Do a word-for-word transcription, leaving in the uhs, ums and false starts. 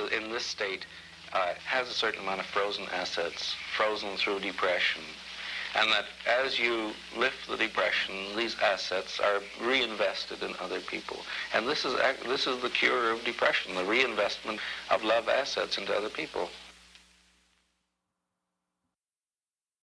in this state uh, has a certain amount of frozen assets, frozen through depression, and that as you lift the depression, these assets are reinvested in other people. And this is, this is the cure of depression, the reinvestment of love assets into other people.